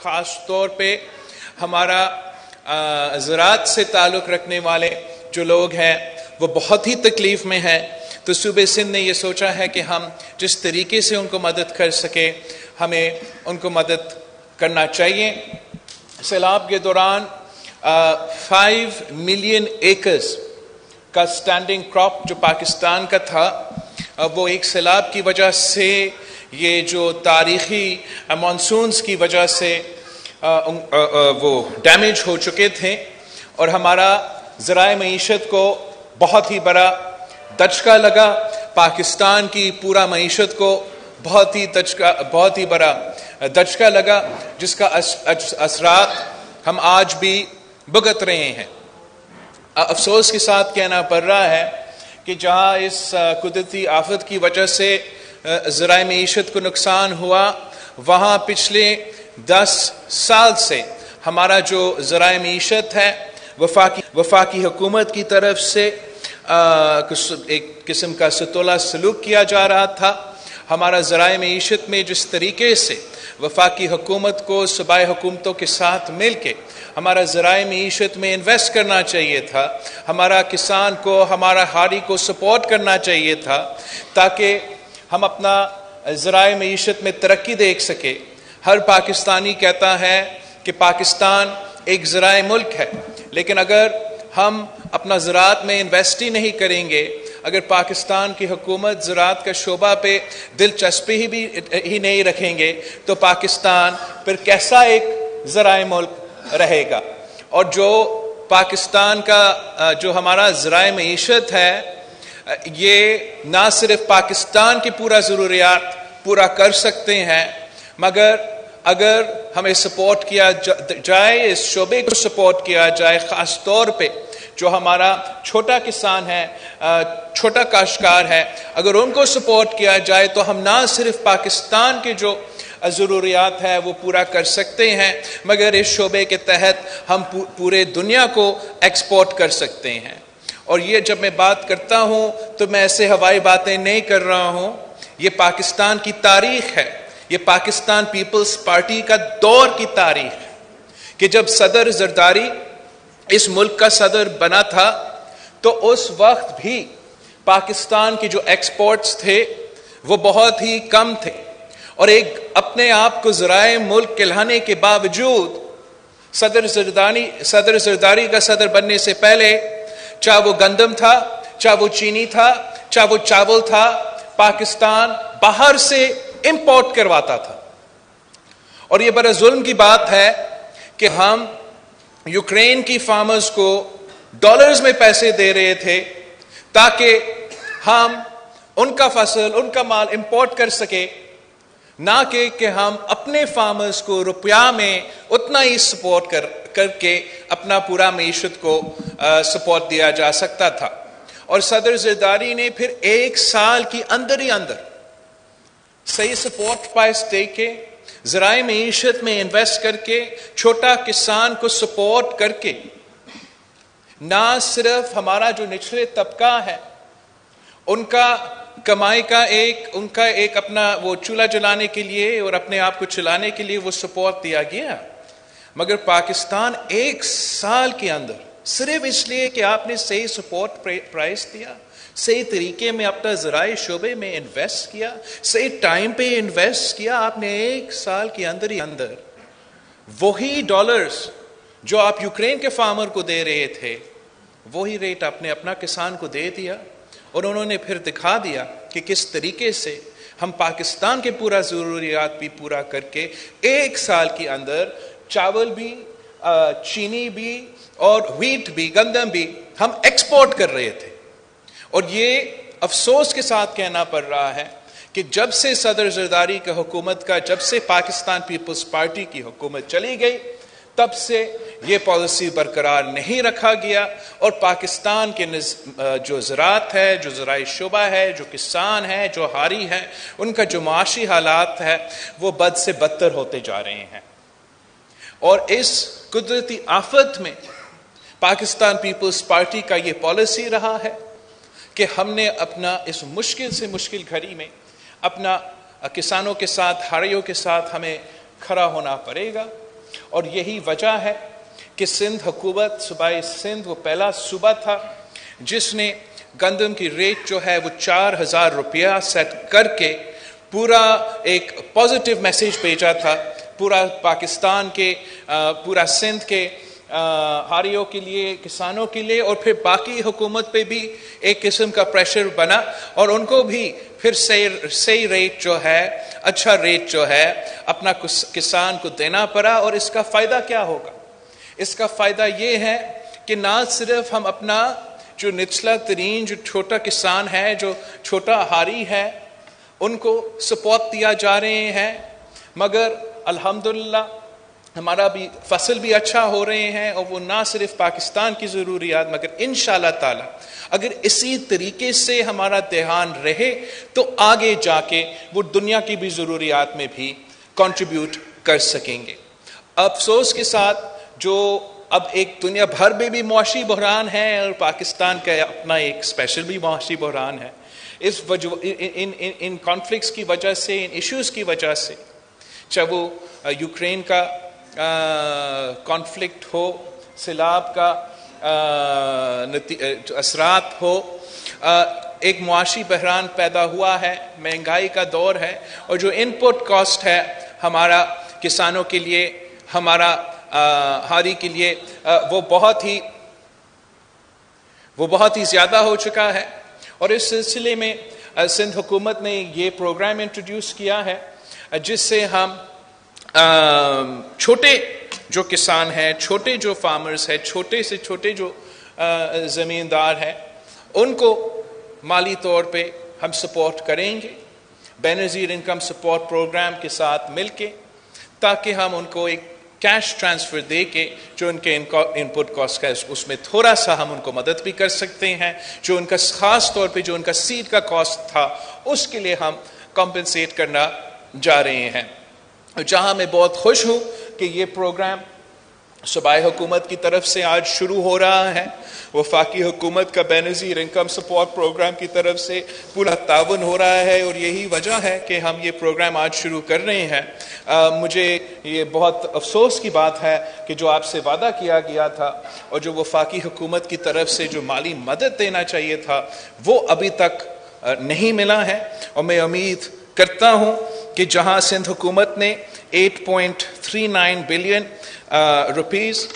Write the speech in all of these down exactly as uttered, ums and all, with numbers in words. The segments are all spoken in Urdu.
خاص طور پہ ہمارا زراعت سے تعلق رکھنے والے جو لوگ ہیں وہ بہت ہی تکلیف میں ہیں. تو صوبہ سندھ نے یہ سوچا ہے کہ ہم جس طریقے سے ان کو مدد کر سکے ہمیں ان کو مدد کرنا چاہیے. سیلاب کے دوران فائیو ملین ایکرز کا اسٹینڈنگ کراپ جو پاکستان کا تھا وہ ایک سیلاب کی وجہ سے یہ جو تاریخی مانسونز کی وجہ سے وہ ڈیمیج ہو چکے تھے اور ہمارا ذرائع معیشت کو بہت ہی بڑا دھچکا لگا. پاکستان کی پورا معیشت کو بہت ہی دھچکا بہت ہی بڑا دھچکا لگا جس کا اثرات ہم آج بھی بھگت رہے ہیں. افسوس کے ساتھ کہنا پڑ رہا ہے کہ جہاں اس قدرتی آفت کی وجہ سے ذرائع معیشت کو نقصان ہوا وہاں پچھلے دس سال سے ہمارا جو ذرائع معیشت ہے وفاقی وفاقی حکومت کی طرف سے ایک قسم کا ستولہ سلوک کیا جا رہا تھا. ہمارا ذرائع معیشت میں جس طریقے سے وفاقی حکومت کو صوبائی حکومتوں کے ساتھ مل کے ہمارا ذرائع معیشت میں انویسٹ کرنا چاہیے تھا, ہمارا کسان کو ہمارا ہاری کو سپورٹ کرنا چاہیے تھا تاکہ ہم اپنا ذرائع معیشت میں ترقی دیکھ سکے. ہر پاکستانی کہتا ہے کہ پاکستان ایک ذرائع ملک ہے, لیکن اگر ہم اپنا زراعت میں انویسٹ ہی نہیں کریں گے, اگر پاکستان کی حکومت زراعت کا شعبہ پہ دلچسپی ہی بھی ہی نہیں رکھیں گے تو پاکستان پھر کیسا ایک ذرائع ملک رہے گا. اور جو پاکستان کا جو ہمارا ذرائع معیشت ہے یہ نہ صرف پاکستان کی پورا ضروریات پورا کر سکتے ہیں مگر اگر ہمیں سپورٹ کیا جائے, اس شعبے کو سپورٹ کیا جائے, خاص طور پہ جو ہمارا چھوٹا کسان ہے, چھوٹا کاشتکار ہے, اگر ان کو سپورٹ کیا جائے تو ہم نہ صرف پاکستان کے جو ضروریات ہے وہ پورا کر سکتے ہیں مگر اس شعبے کے تحت ہم پورے دنیا کو ایکسپورٹ کر سکتے ہیں. اور یہ جب میں بات کرتا ہوں تو میں ایسے ہوائی باتیں نہیں کر رہا ہوں, یہ پاکستان کی تاریخ ہے, یہ پاکستان پیپلز پارٹی کا دور کی تاریخ ہے کہ جب صدر زرداری اس ملک کا صدر بنا تھا تو اس وقت بھی پاکستان کی جو ایکسپورٹس تھے وہ بہت ہی کم تھے اور ایک اپنے آپ کو ذرائع ملک کہلانے کے باوجود صدر زرداری صدر زرداری کا صدر بننے سے پہلے چاہے وہ گندم تھا, چاہے وہ چینی تھا, چاہے وہ چاول تھا, پاکستان باہر سے امپورٹ کرواتا تھا. اور یہ بڑا ظلم کی بات ہے کہ ہم یوکرین کی فارمرز کو ڈالرز میں پیسے دے رہے تھے تاکہ ہم ان کا فصل, ان کا مال امپورٹ کر سکے, نہ کہ کہ ہم اپنے فارمرز کو روپیہ میں اتنا ہی سپورٹ کر کر کے اپنا پورا معیشت کو سپورٹ دیا جا سکتا تھا. اور صدر زرداری نے پھر ایک سال کی اندر ہی اندر صحیح سپورٹ پرائس دے کے, ذرائع معیشت میں انویسٹ کر کے, چھوٹا کسان کو سپورٹ کر کے نہ صرف ہمارا جو نچلے طبقہ ہے ان کا کمائی کا ایک ان کا ایک اپنا وہ چولہا جلانے کے لیے اور اپنے آپ کو چلانے کے لیے وہ سپورٹ دیا گیا, مگر پاکستان ایک سال کے اندر صرف اس لیے کہ آپ نے صحیح سپورٹ پرائس دیا, صحیح طریقے میں اپنا ذرائع شعبے میں انویسٹ کیا, صحیح ٹائم پہ انویسٹ کیا, آپ نے ایک سال کے اندر ہی اندر وہی ڈالرز جو آپ یوکرین کے فارمر کو دے رہے تھے وہی ریٹ آپ نے اپنا کسان کو دے دیا. اور انہوں نے پھر دکھا دیا کہ کس طریقے سے ہم پاکستان کے پورا ضروریات بھی پورا کر کے ایک سال کے اندر چاول بھی, چینی بھی اور ویٹ بھی, گندم بھی ہم ایکسپورٹ کر رہے تھے. اور یہ افسوس کے ساتھ کہنا پڑ رہا ہے کہ جب سے صدر زرداری کا حکومت کا جب سے پاکستان پیپلز پارٹی کی حکومت چلی گئی تب سے یہ پالیسی برقرار نہیں رکھا گیا اور پاکستان کے جو زراعت ہے, جو زرعی شعبہ ہے, جو کسان ہے, جو ہاری ہے, ان کا جو معاشی حالات ہے وہ بد سے بدتر ہوتے جا رہے ہیں. اور اس قدرتی آفت میں پاکستان پیپلز پارٹی کا یہ پالیسی رہا ہے کہ ہم نے اپنا اس مشکل سے مشکل گھڑی میں اپنا کسانوں کے ساتھ, ہاریوں کے ساتھ ہمیں کھڑا ہونا پڑے گا. اور یہی وجہ ہے کہ سندھ حکومت، صوبہ سندھ وہ پہلا صوبہ تھا جس نے گندم کی ریٹ جو ہے وہ چار ہزار روپیہ سیٹ کر کے پورا ایک پازیٹیو میسیج بھیجا تھا پورا پاکستان کے، پورا سندھ کے ہاریوں کے لیے، کسانوں کے لیے، اور پھر باقی حکومت پہ بھی ایک قسم کا پریشر بنا اور ان کو بھی پھر صحیح صحیح ریٹ جو ہے، اچھا ریٹ جو ہے اپنا کسان کو دینا پڑا۔ اور اس کا فائدہ کیا ہوگا؟ اس کا فائدہ یہ ہے کہ نہ صرف ہم اپنا جو نچلا ترین جو چھوٹا کسان ہے، جو چھوٹا ہاری ہے، ان کو سپورٹ دیا جا رہے ہیں، مگر الحمدللہ ہمارا بھی فصل بھی اچھا ہو رہے ہیں، اور وہ نہ صرف پاکستان کی ضروریات مگر انشاءاللہ تعالی اگر اسی طریقے سے ہمارا دھیان رہے تو آگے جا کے وہ دنیا کی بھی ضروریات میں بھی کنٹریبیوٹ کر سکیں گے۔ افسوس کے ساتھ جو اب ایک دنیا بھر میں بھی معاشی بحران ہے اور پاکستان کا اپنا ایک اسپیشل بھی معاشی بحران ہے، اس وجہ ان ان کانفلکٹس کی وجہ سے، ان ایشوز کی وجہ سے، چاہے وہ یوکرین کا کانفلکٹ ہو، سیلاب کا اثرات ہو، ایک معاشی بحران پیدا ہوا ہے، مہنگائی کا دور ہے، اور جو ان پٹ کاسٹ ہے ہمارا کسانوں کے لیے، ہمارا ہاری کے لیے، وہ بہت ہی وہ بہت ہی زیادہ ہو چکا ہے۔ اور اس سلسلے میں سندھ حکومت نے یہ پروگرام انٹروڈیوس کیا ہے جس سے ہم چھوٹے جو کسان ہیں، چھوٹے جو فارمرز ہیں، چھوٹے سے چھوٹے جو زمیندار ہیں، ان کو مالی طور پہ ہم سپورٹ کریں گے بے نظیر انکم سپورٹ پروگرام کے ساتھ مل کے، تاکہ ہم ان کو ایک کیش ٹرانسفر دے کے جو ان کے ان پٹ کاسٹ کا اس میں تھوڑا سا ہم ان کو مدد بھی کر سکتے ہیں، جو ان کا خاص طور پہ جو ان کا سیڈ کا کاسٹ تھا اس کے لیے ہم کمپنسیٹ کرنا جا رہے ہیں۔ جہاں میں بہت خوش ہوں کہ یہ پروگرام صوبائی حکومت کی طرف سے آج شروع ہو رہا ہے، وفاقی حکومت کا بے نظیر انکم سپورٹ پروگرام کی طرف سے پورا تعاون ہو رہا ہے، اور یہی وجہ ہے کہ ہم یہ پروگرام آج شروع کر رہے ہیں۔ آ, مجھے یہ بہت افسوس کی بات ہے کہ جو آپ سے وعدہ کیا گیا تھا اور جو وفاقی حکومت کی طرف سے جو مالی مدد دینا چاہیے تھا وہ ابھی تک نہیں ملا ہے، اور میں امید کرتا ہوں کہ جہاں سندھ حکومت نے آٹھ پوائنٹ تین نو بلین روپیز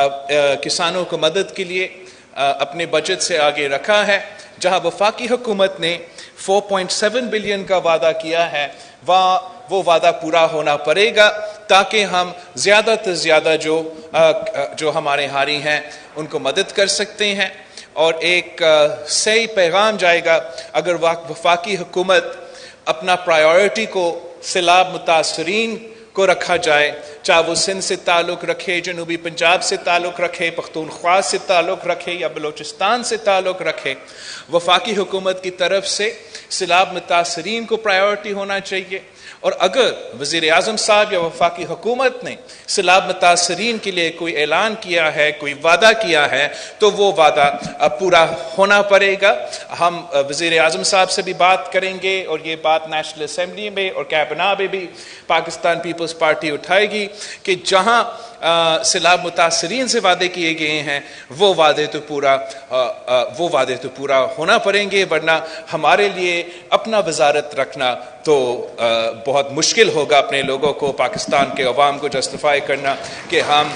کسانوں کو مدد کے لیے اپنے بجٹ سے آگے رکھا ہے، جہاں وفاقی حکومت نے چار پوائنٹ سات بلین کا وعدہ کیا ہے، وہ وعدہ پورا ہونا پڑے گا تاکہ ہم زیادہ تر زیادہ جو جو ہمارے ہاری ہیں ان کو مدد کر سکتے ہیں۔ اور ایک صحیح پیغام جائے گا اگر وفاقی حکومت اپنا پرائیورٹی کو سیلاب متاثرین کو رکھا جائے، چاہے وہ سندھ سے تعلق رکھے، جنوبی پنجاب سے تعلق رکھے، پختونخوا سے تعلق رکھے یا بلوچستان سے تعلق رکھے، وفاقی حکومت کی طرف سے سیلاب متاثرین کو پرائیورٹی ہونا چاہیے۔ اور اگر وزیر اعظم صاحب یا وفاقی حکومت نے سیلاب متاثرین کے لیے کوئی اعلان کیا ہے، کوئی وعدہ کیا ہے، تو وہ وعدہ پورا ہونا پڑے گا۔ ہم وزیر اعظم صاحب سے بھی بات کریں گے، اور یہ بات نیشنل اسمبلی میں اور کابینہ میں بھی پاکستان پیپلز پارٹی اٹھائے گی کہ جہاں سیلاب متاثرین سے وعدے کیے گئے ہیں وہ وعدے تو پورا وہ وعدے تو پورا ہونا پڑیں گے، ورنہ ہمارے لیے اپنا وزارت رکھنا تو بہت مشکل ہوگا، اپنے لوگوں کو، پاکستان کے عوام کو جسٹیفائی کرنا کہ ہم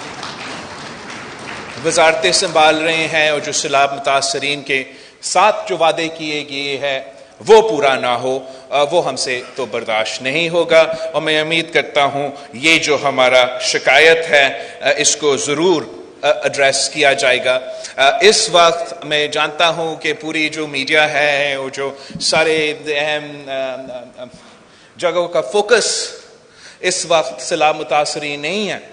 وزارتیں سنبھال رہے ہیں اور جو سیلاب متاثرین کے ساتھ جو وعدے کیے گئے ہیں وہ پورا نہ ہو، وہ ہم سے تو برداشت نہیں ہوگا۔ اور میں امید کرتا ہوں یہ جو ہمارا شکایت ہے اس کو ضرور ایڈریس کیا جائے گا۔ اس وقت میں جانتا ہوں کہ پوری جو میڈیا ہے اور جو سارے اہم جگہوں کا فوکس اس وقت سیلاب متاثرین نہیں ہے،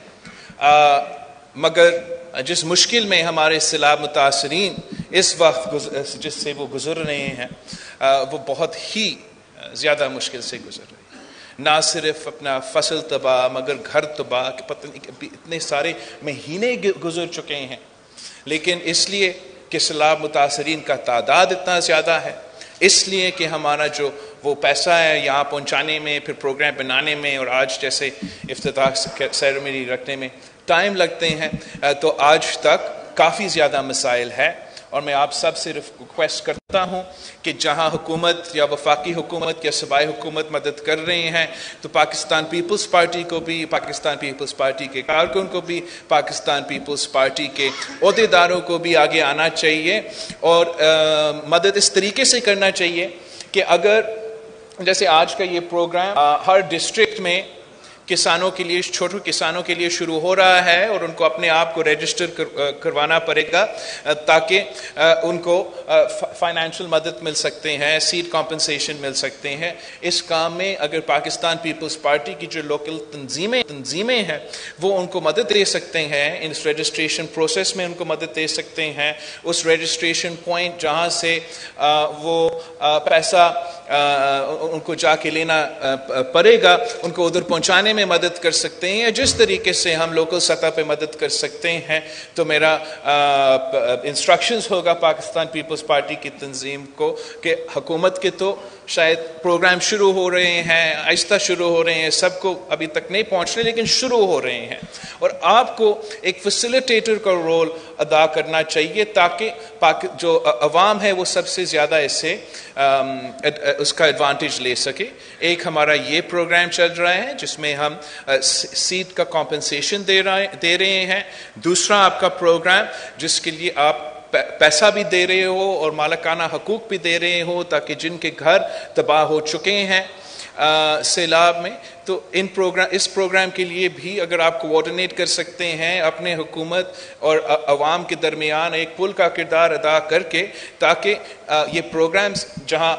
مگر جس مشکل میں ہمارے سیلاب متاثرین اس وقت جس سے وہ گزر رہے ہیں وہ بہت ہی زیادہ مشکل سے گزر رہے ہیں، نہ صرف اپنا فصل تباہ مگر گھر تباہ، پتہ نہیں اتنے سارے مہینے گزر چکے ہیں، لیکن اس لیے کہ سیلاب متاثرین کا تعداد اتنا زیادہ ہے، اس لیے کہ ہمارا جو وہ پیسہ ہے یہاں پہنچانے میں، پھر پروگرام بنانے میں، اور آج جیسے افتتاح سیرمنی رکھنے میں ٹائم لگتے ہیں، تو آج تک کافی زیادہ مسائل ہے. اور میں آپ سب سے ریکویسٹ کرتا ہوں کہ جہاں حکومت یا وفاقی حکومت یا صوبائی حکومت مدد کر رہے ہیں تو پاکستان پیپلز پارٹی کو بھی، پاکستان پیپلز پارٹی کے کارکن کو بھی، پاکستان پیپلز پارٹی کے عہدیداروں کو بھی آگے آنا چاہیے اور مدد اس طریقے سے کرنا چاہیے کہ اگر جیسے آج کا یہ پروگرام ہر ڈسٹرکٹ میں کسانوں کے لیے، چھوٹے کسانوں کے لیے شروع ہو رہا ہے اور ان کو اپنے آپ کو رجسٹر کروانا پڑے گا تاکہ ان کو فائنینشل مدد مل سکتے ہیں، سیڈ کمپنسیشن مل سکتے ہیں. اس کام میں اگر پاکستان پیپلز پارٹی کی جو لوکل تنظیمیں تنظیمیں ہیں وہ ان کو مدد دے سکتے ہیں، اس رجسٹریشن پروسیس میں ان کو مدد دے سکتے ہیں. اس رجسٹریشن پوائنٹ جہاں سے وہ پیسہ ان کو جا کے لینا پڑے گا ان کو ادھر پہنچانے میں مدد کر سکتے ہیں، یا جس طریقے سے ہم لوکل سطح پہ مدد کر سکتے ہیں. تو میرا انسٹرکشنز ہوگا پاکستان پیپلز پارٹی کی تنظیم کو کہ حکومت کے تو شاید پروگرام شروع ہو رہے ہیں، آہستہ شروع ہو رہے ہیں، سب کو ابھی تک نہیں پہنچ رہے لیکن شروع ہو رہے ہیں، اور آپ کو ایک فیسیلیٹیٹر کا رول ادا کرنا چاہیے تاکہ جو عوام ہے وہ سب سے زیادہ اس سے اس کا ایڈوانٹیج لے سکے. ایک ہمارا یہ پروگرام چل رہا ہے جس میں ہم سیٹ کا کمپنسیشن دے رہے دے رہے ہیں. دوسرا آپ کا پروگرام جس کے لیے آپ پیسہ بھی دے رہے ہو اور مالکانہ حقوق بھی دے رہے ہو تاکہ جن کے گھر تباہ ہو چکے ہیں سیلاب میں، تو ان پروگرام اس پروگرام کے لیے بھی اگر آپ کوآرڈینیٹ کر سکتے ہیں اپنے حکومت اور عوام کے درمیان ایک پل کا کردار ادا کر کے، تاکہ یہ پروگرامز جہاں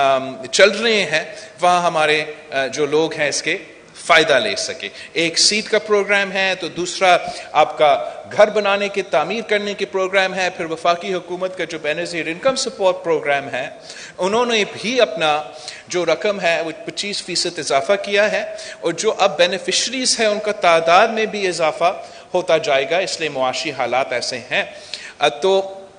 چل رہے ہیں وہاں ہمارے جو لوگ ہیں اس کے فائدہ لے سکے. ایک سیٹ کا پروگرام ہے تو دوسرا آپ کا گھر بنانے کے تعمیر کرنے کے پروگرام ہے. پھر وفاقی حکومت کا جو بے نظیر انکم سپورٹ پروگرام ہے انہوں نے بھی اپنا جو رقم ہے وہ پچیس فیصد اضافہ کیا ہے، اور جو اب بینیفیشریز ہیں ان کا تعداد میں بھی اضافہ ہوتا جائے گا، اس لیے معاشی حالات ایسے ہیں. تو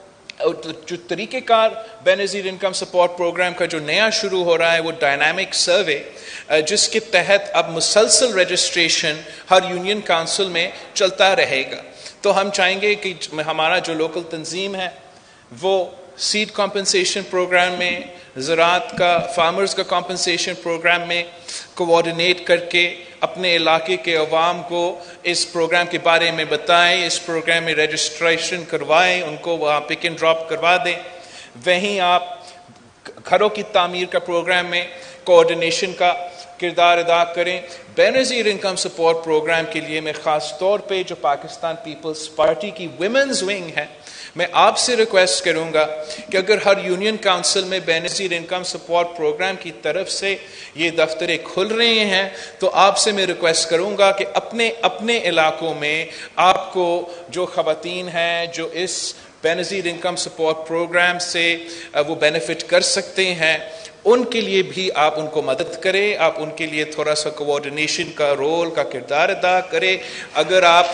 جو طریقہ کار بے نظیر انکم سپورٹ پروگرام کا جو نیا شروع ہو رہا ہے وہ ڈائنامک سروے، جس کے تحت اب مسلسل رجسٹریشن ہر یونین کونسل میں چلتا رہے گا. تو ہم چاہیں گے کہ ہمارا جو لوکل تنظیم ہے وہ سیڈ کمپنسیشن پروگرام میں، زراعت کا فارمرز کا کمپنسیشن پروگرام میں کوآرڈینیٹ کر کے اپنے علاقے کے عوام کو اس پروگرام کے بارے میں بتائیں، اس پروگرام میں رجسٹریشن کروائیں، ان کو وہاں پک اینڈ ڈراپ کروا دیں. وہیں آپ گھروں کی تعمیر کا پروگرام میں کوآرڈینیشن کا کردار ادا کریں. بے نظیر انکم سپورٹ پروگرام کے لیے میں خاص طور پہ جو پاکستان پیپلز پارٹی کی ویمنز ونگ ہے، میں آپ سے ریکویسٹ کروں گا کہ اگر ہر یونین کونسل میں بے نظیر انکم سپورٹ پروگرام کی طرف سے یہ دفتریں کھل رہے ہیں تو آپ سے میں ریکویسٹ کروں گا کہ اپنے اپنے علاقوں میں آپ کو جو خواتین ہیں جو اس بے نظیر انکم سپورٹ پروگرام سے وہ بینیفٹ کر سکتے ہیں، ان کے لیے بھی آپ ان کو مدد کریں، آپ ان کے لیے تھوڑا سا کوآرڈینیشن کا رول کا کردار ادا کریں. اگر آپ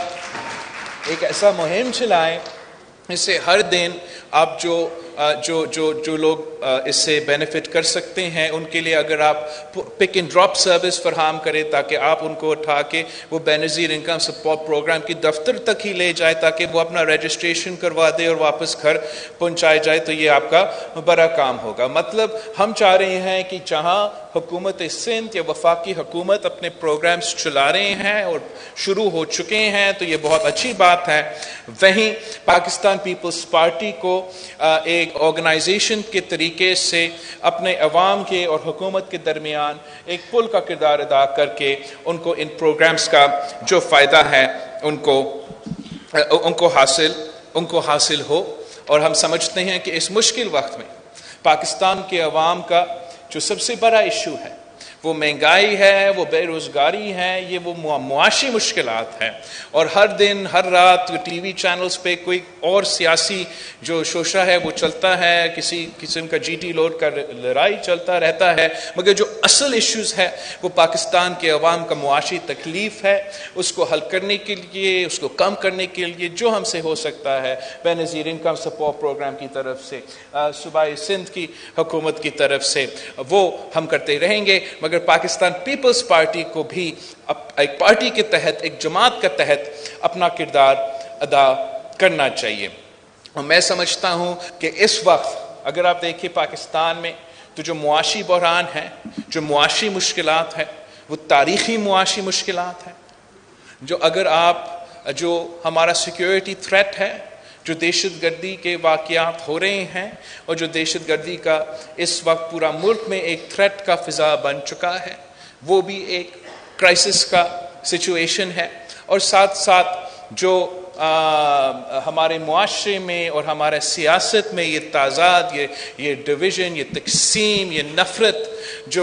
ایک ایسا مہم چلائیں اس سے ہر دن آپ جو جو جو جو لوگ اس سے بینیفٹ کر سکتے ہیں ان کے لیے اگر آپ پک اینڈ ڈراپ سروس فراہم کریں تاکہ آپ ان کو اٹھا کے وہ بے نظیر انکم سپورٹ پروگرام کی دفتر تک ہی لے جائے تاکہ وہ اپنا رجسٹریشن کروا دے اور واپس گھر پہنچائے جائے، تو یہ آپ کا بڑا کام ہوگا. مطلب ہم چاہ رہے ہیں کہ جہاں حکومت سندھ یا وفاقی حکومت اپنے پروگرامز چلا رہے ہیں اور شروع ہو چکے ہیں تو یہ بہت اچھی بات ہے، وہیں پاکستان پیپلز پارٹی کو ایک آرگنائزیشن کے طریقے سے اپنے عوام کے اور حکومت کے درمیان ایک پل کا کردار ادا کر کے ان کو ان پروگرامز کا جو فائدہ ہے ان کو ان کو حاصل ان کو حاصل ہو. اور ہم سمجھتے ہیں کہ اس مشکل وقت میں پاکستان کے عوام کا جو سب سے بڑا ایشو ہے وہ مہنگائی ہے، وہ بے روزگاری ہے، یہ وہ معاشی مشکلات ہیں، اور ہر دن ہر رات ٹی وی چینلز پہ کوئی اور سیاسی جو شوشہ ہے وہ چلتا ہے، کسی قسم کا جی ٹی لوڈ کا لڑائی چلتا رہتا ہے، مگر جو اصل ایشوز ہے وہ پاکستان کے عوام کا معاشی تکلیف ہے، اس کو حل کرنے کے لیے، اس کو کم کرنے کے لیے جو ہم سے ہو سکتا ہے بے نظیر انکم سپورٹ پروگرام کی طرف سے، صوبائی سندھ کی حکومت کی طرف سے، وہ ہم کرتے رہیں گے۔ مگر پاکستان پیپلز پارٹی کو بھی ایک پارٹی کے تحت، ایک جماعت کے تحت اپنا کردار ادا کرنا چاہیے۔ اور میں سمجھتا ہوں کہ اس وقت اگر آپ دیکھیں پاکستان میں تو جو معاشی بحران ہے، جو معاشی مشکلات ہے، وہ تاریخی معاشی مشکلات ہیں، جو اگر آپ جو ہمارا سیکیورٹی تھریٹ ہے، جو دہشت گردی کے واقعات ہو رہے ہیں، اور جو دہشت گردی کا اس وقت پورا ملک میں ایک تھریٹ کا فضا بن چکا ہے، وہ بھی ایک کرائسس کا سچویشن ہے۔ اور ساتھ ساتھ جو آ, ہمارے معاشرے میں اور ہمارے سیاست میں یہ تضاد، یہ یہ ڈویژن، یہ تقسیم، یہ نفرت جو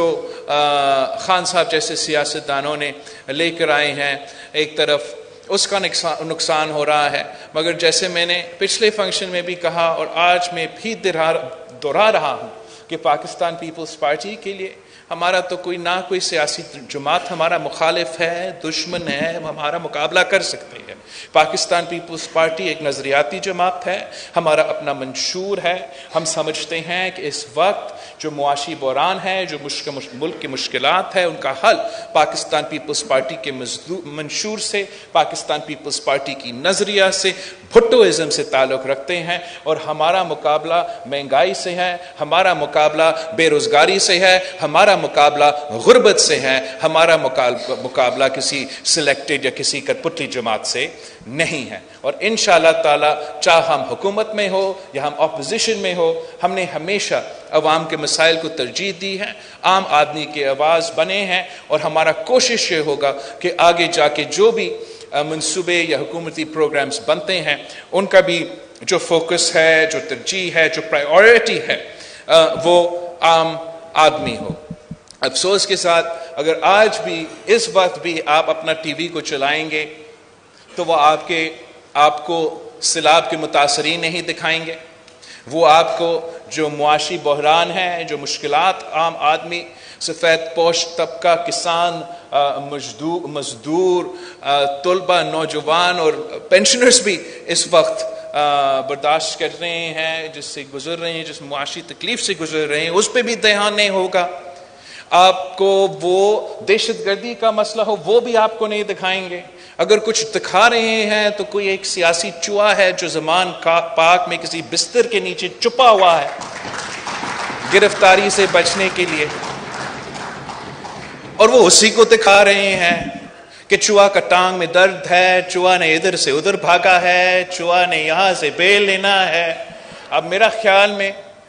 آ, خان صاحب جیسے سیاستدانوں نے لے کر آئے ہیں، ایک طرف اس کا نقصان نقصان ہو رہا ہے۔ مگر جیسے میں نے پچھلے فنکشن میں بھی کہا اور آج میں بھی دہرا رہا ہوں کہ پاکستان پیپلز پارٹی کے لیے ہمارا تو کوئی نہ کوئی سیاسی جماعت ہمارا مخالف ہے، دشمن ہے، ہمارا مقابلہ کر سکتے ہیں۔ پاکستان پیپلز پارٹی ایک نظریاتی جماعت ہے، ہمارا اپنا منشور ہے۔ ہم سمجھتے ہیں کہ اس وقت جو معاشی بحران ہے، جو ملک کی مشکلات ہے، ان کا حل پاکستان پیپلز پارٹی کے منشور سے، پاکستان پیپلز پارٹی کی نظریہ سے، بھٹوازم سے تعلق رکھتے ہیں۔ اور ہمارا مقابلہ مہنگائی سے ہے، ہمارا مقابلہ بے روزگاری سے ہے، ہمارا مقابلہ غربت سے ہے، ہمارا مقابلہ کسی سلیکٹڈ یا کسی کٹپٹلی جماعت سے نہیں ہے۔ اور انشاءاللہ تعالی چاہے ہم حکومت میں ہو یا ہم اپوزیشن میں ہو، ہم نے ہمیشہ عوام کے مسائل کو ترجیح دی ہے، عام آدمی کی آواز بنے ہیں، اور ہمارا کوشش یہ ہوگا کہ آگے جا کے جو بھی منصوبے یا حکومتی پروگرامز بنتے ہیں ان کا بھی جو فوکس ہے، جو ترجیح ہے، جو پرائیورٹی ہے، وہ عام آدمی ہو۔ افسوس کے ساتھ اگر آج بھی اس وقت بھی آپ اپنا ٹی وی کو چلائیں گے تو وہ آپ کے آپ کو سیلاب کے متاثرین نہیں دکھائیں گے، وہ آپ کو جو معاشی بحران ہے، جو مشکلات عام آدمی، سفید پوش طبقہ، کسان، مزدور مزدور طلبہ، نوجوان اور پینشنرز بھی اس وقت برداشت کر رہے ہیں، جس سے گزر رہے ہیں، جس معاشی تکلیف سے گزر رہے ہیں، اس پہ بھی دھیان نہیں ہوگا۔ آپ کو وہ دہشت گردی کا مسئلہ ہو وہ بھی آپ کو نہیں دکھائیں گے۔ اگر کچھ دکھا رہے ہیں تو کوئی ایک سیاسی چوہا ہے جو زمان پاک میں کسی بستر کے نیچے چھپا ہوا ہے گرفتاری سے بچنے کے لیے، اور وہ اسی کو دکھا رہے ہیں کہ چوہا کا ٹانگ میں درد ہے، چوہا نے ادھر سے ادھر بھاگا ہے، چوہا نے یہاں سے بیل لینا ہے۔ اب میرا خیال میں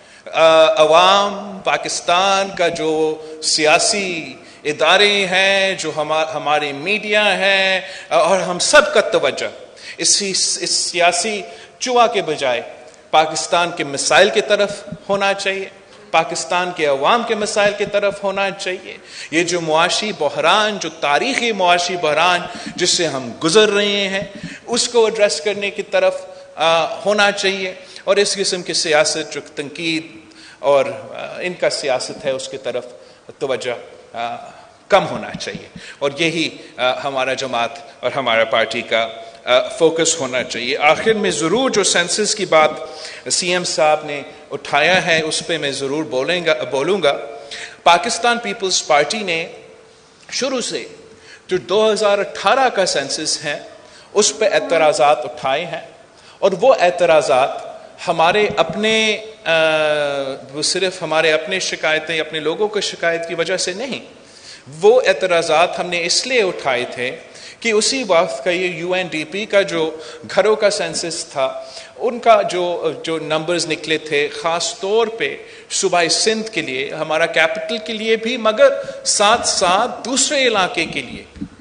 عوام پاکستان کا جو سیاسی ادارے ہیں، جو ہماری میڈیا ہے، اور ہم سب کا توجہ اس اس سیاسی چوہا کے بجائے پاکستان کے مسائل کی طرف ہونا چاہیے، پاکستان کے عوام کے مسائل کی طرف ہونا چاہیے۔ یہ جو معاشی بحران، جو تاریخی معاشی بحران جس سے ہم گزر رہے ہیں، اس کو ایڈریس کرنے کی طرف ہونا چاہیے، اور اس قسم کی سیاست جو تنقید اور ان کا سیاست ہے اس کی طرف توجہ کم ہونا چاہیے، اور یہی ہمارا جماعت اور ہمارا پارٹی کا فوکس ہونا چاہیے۔ آخر میں ضرور جو سینسس کی بات سی ایم صاحب نے اٹھایا ہے اس پہ میں ضرور بولیں گا بولوں گا پاکستان پیپلز پارٹی نے شروع سے جو دو ہزار اٹھارہ کا سینسس ہے اس پہ اعتراضات اٹھائے ہیں، اور وہ اعتراضات ہمارے اپنے وہ صرف ہمارے اپنے شکایتیں، اپنے لوگوں کی شکایت کی وجہ سے نہیں، وہ اعتراضات ہم نے اس لیے اٹھائے تھے کہ اسی وقت کا یہ یو این ڈی پی کا جو گھروں کا سینسس تھا، ان کا جو جو نمبرز نکلے تھے، خاص طور پہ صوبائی سندھ کے لیے، ہمارا کیپٹل کے لیے بھی، مگر ساتھ ساتھ دوسرے علاقے کے لیے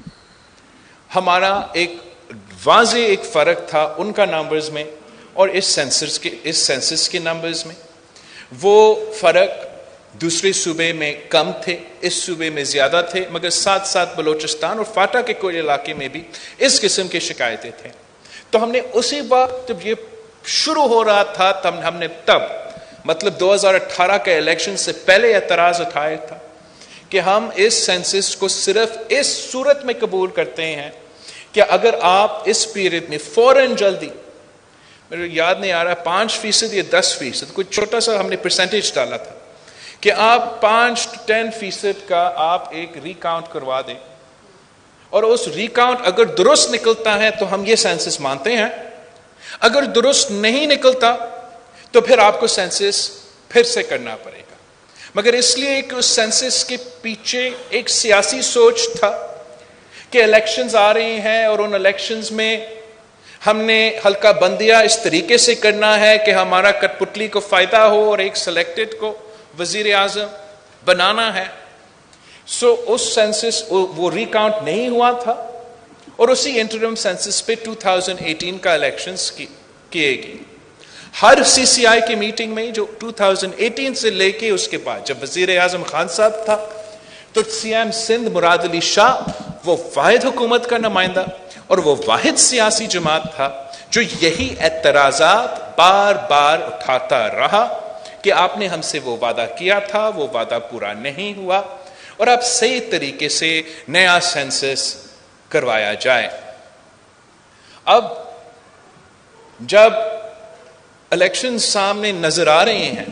ہمارا ایک واضح ایک فرق تھا ان کا نمبرز میں اور اس سینسس کے اس سینسس کے نمبرز میں۔ وہ فرق دوسرے صوبے میں کم تھے، اس صوبے میں زیادہ تھے، مگر ساتھ ساتھ بلوچستان اور فاٹا کے کوئی علاقے میں بھی اس قسم کی شکایتیں تھیں۔ تو ہم نے اسی وقت جب یہ شروع ہو رہا تھا تب ہم نے تب مطلب دو ہزار اٹھارہ کے الیکشن سے پہلے اعتراض اٹھایا تھا کہ ہم اس سینسس کو صرف اس صورت میں قبول کرتے ہیں کہ اگر آپ اس پیریڈ میں فوراً جلدی، میرے یاد نہیں آ رہا پانچ فیصد یا دس فیصد، کوئی چھوٹا سا ہم نے پرسنٹیج ڈالا تھا کہ آپ پانچ ٹین فیصد کا آپ ایک ریکاؤنٹ کروا دیں، اور اس ریکاؤنٹ اگر درست نکلتا ہے تو ہم یہ سینسس مانتے ہیں، اگر درست نہیں نکلتا تو پھر آپ کو سینسس پھر سے کرنا پڑے گا۔ مگر اس لیے کہ اس سینسس کے پیچھے ایک سیاسی سوچ تھا کہ الیکشنز آ رہی ہیں اور ان الیکشنز میں ہم نے حلقہ بندیاں اس طریقے سے کرنا ہے کہ ہمارا کٹ پتلی کو فائدہ ہو اور ایک سلیکٹڈ کو وزیر اعظم بنانا ہے۔ سو اس سینسس وہ ریکاؤنٹ نہیں ہوا تھا، اور اسی انٹرم سینسس پہ دو ہزار اٹھارہ کا الیکشنز کیے گئے۔ ہر سی سی آئی کی میٹنگ میں جو دو ہزار اٹھارہ سے لے کے اس کے بعد جب وزیر اعظم خان صاحب تھا تو سی ایم سندھ مراد علی شاہ وہ واحد حکومت کا نمائندہ اور وہ واحد سیاسی جماعت تھا جو یہی اعتراضات بار بار اٹھاتا رہا کہ آپ نے ہم سے وہ وعدہ کیا تھا، وہ وعدہ پورا نہیں ہوا، اور اب صحیح طریقے سے نیا سینسس کروایا جائے۔ اب جب الیکشن سامنے نظر آ رہے ہیں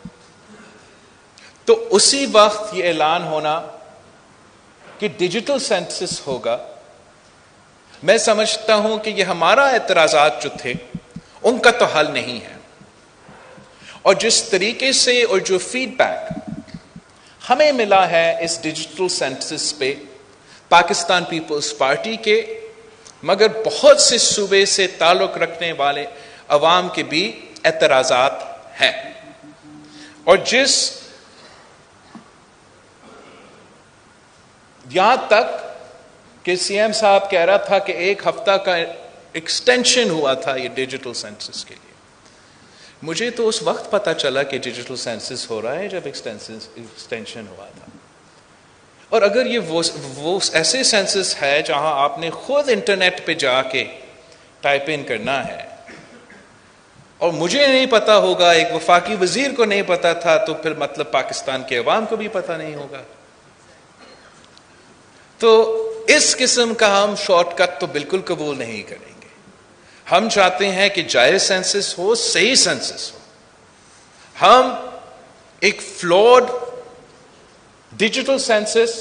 تو اسی وقت یہ اعلان ہونا کہ ڈیجیٹل سینسس ہوگا، میں سمجھتا ہوں کہ یہ ہمارا اعتراضات جو تھے ان کا تو حل نہیں ہے، اور جس طریقے سے اور جو فیڈ بیک ہمیں ملا ہے اس ڈیجیٹل سینسس پہ پاکستان پیپلز پارٹی کے، مگر بہت سے صوبے سے تعلق رکھنے والے عوام کے بھی اعتراضات ہیں، اور جس یہاں تک کہ سی ایم صاحب کہہ رہا تھا کہ ایک ہفتہ کا ایکسٹینشن ہوا تھا یہ ڈیجیٹل سینسس کے لیے۔ مجھے تو اس وقت پتا چلا کہ ڈیجیٹل سینسس ہو رہا ہے جب ایکسٹینشن ہوا تھا، اور اگر یہ وہ, وہ ایسے سینسس ہے جہاں آپ نے خود انٹرنیٹ پہ جا کے ٹائپ ان کرنا ہے، اور مجھے نہیں پتا ہوگا، ایک وفاقی وزیر کو نہیں پتا تھا، تو پھر مطلب پاکستان کے عوام کو بھی پتا نہیں ہوگا۔ تو اس قسم کا ہم شارٹ کٹ تو بالکل قبول نہیں کریں گے۔ ہم چاہتے ہیں کہ جائز سینسس ہو، صحیح سینسس ہو۔ ہم ایک فلوڈ ڈیجیٹل سینسس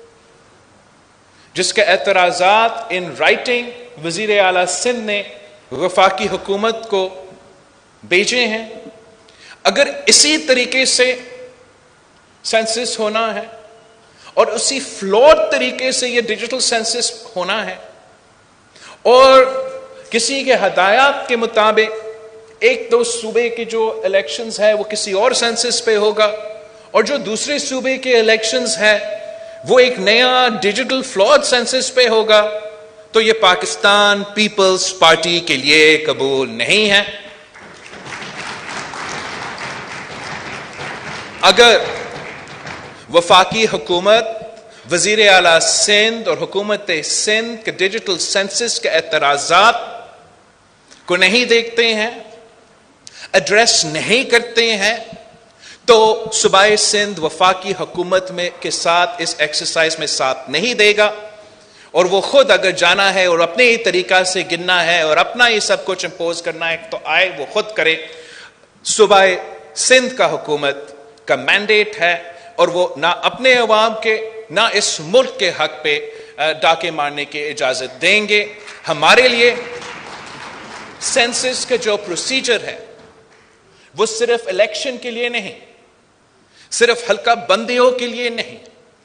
جس کے اعتراضات ان رائٹنگ وزیر اعلیٰ سندھ نے وفاقی حکومت کو بھیجے ہیں، اگر اسی طریقے سے سینسس ہونا ہے اور اسی فلوڈ طریقے سے یہ ڈیجیٹل سینسس ہونا ہے، اور کسی کے ہدایات کے مطابق ایک دو صوبے کے جو الیکشنز ہے وہ کسی اور سینسس پہ ہوگا، اور جو دوسرے صوبے کے الیکشنز ہیں وہ ایک نیا ڈیجیٹل فلوڈ سینسس پہ ہوگا، تو یہ پاکستان پیپلز پارٹی کے لیے قبول نہیں ہے۔ اگر وفاقی حکومت، وزیر اعلیٰ سندھ اور حکومت سندھ کے ڈیجیٹل سینسس کے اعتراضات کو نہیں دیکھتے ہیں، ایڈریس نہیں کرتے ہیں، تو صوبہ سندھ وفاقی حکومت میں کے ساتھ اس ایکسرسائز میں ساتھ نہیں دے گا، اور وہ خود اگر جانا ہے اور اپنے ہی طریقہ سے گننا ہے اور اپنا ہی سب کچھ امپوز کرنا ہے تو آئے وہ خود کرے۔ صوبہ سندھ کا حکومت کا مینڈیٹ ہے، اور وہ نہ اپنے عوام کے نہ اس ملک کے حق پہ ڈاکے مارنے کی اجازت دیں گے۔ ہمارے لیے سینسس کا جو پروسیجر ہے وہ صرف الیکشن کے لیے نہیں، صرف حلقہ بندیوں کے لیے نہیں،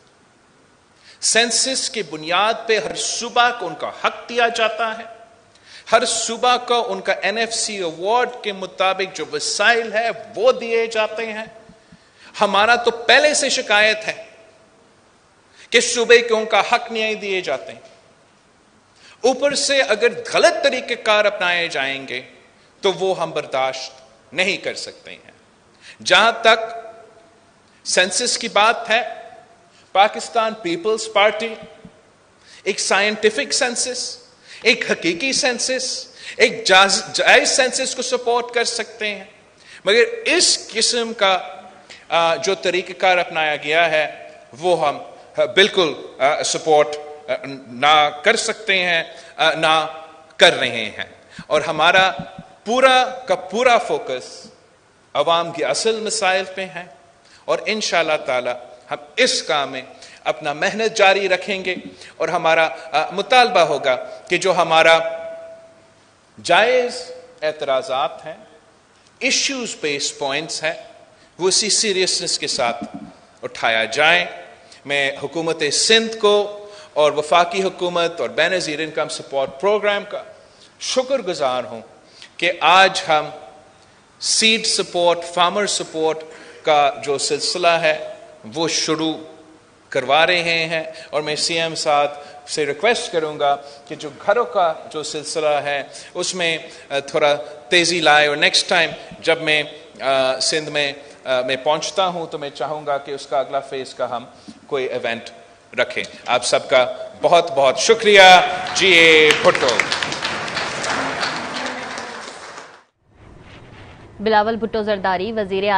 سینسس کی بنیاد پہ ہر صوبہ کو ان کا حق دیا جاتا ہے، ہر صوبہ کو ان کا این ایف سی ایوارڈ کے مطابق جو وسائل ہے وہ دیے جاتے ہیں۔ ہمارا تو پہلے سے شکایت ہے کہ صوبے کو ان کا حق نہیں دیے جاتے، اوپر سے اگر غلط طریقہ کار اپنائے جائیں گے تو وہ ہم برداشت نہیں کر سکتے ہیں۔ جہاں تک سینسس کی بات ہے، پاکستان پیپلز پارٹی ایک سائنٹیفک سینسس، ایک حقیقی سینسس، ایک جائز سینسس کو سپورٹ کر سکتے ہیں، مگر اس قسم کا جو طریقہ کار اپنایا گیا ہے وہ ہم بالکل سپورٹ نہ کر سکتے ہیں، نہ کر رہے ہیں، اور ہمارا پورا کا پورا فوکس عوام کی اصل مسائل پہ ہے، اور انشاءاللہ تعالی ہم اس کام میں اپنا محنت جاری رکھیں گے، اور ہمارا مطالبہ ہوگا کہ جو ہمارا جائز اعتراضات ہیں، ایشوز بیس پوائنٹس ہیں، وہ اسی سیریسنس کے ساتھ اٹھایا جائیں۔ میں حکومت سندھ کو اور وفاقی حکومت اور بے نظیر انکم سپورٹ پروگرام کا شکر گزار ہوں کہ آج ہم سیڈ سپورٹ، فارمر سپورٹ کا جو سلسلہ ہے وہ شروع کروا رہے ہیں، اور میں سی ایم صاحب سے ریکویسٹ کروں گا کہ جو گھروں کا جو سلسلہ ہے اس میں تھوڑا تیزی لائے، اور نیکسٹ ٹائم جب میں سندھ میں میں پہنچتا ہوں تو میں چاہوں گا کہ اس کا اگلا فیز کا ہم کوئی ایونٹ رکھیں۔ آپ سب کا بہت بہت شکریہ۔ جی اے بھٹو۔ بلاول بھٹو زرداری، وزیر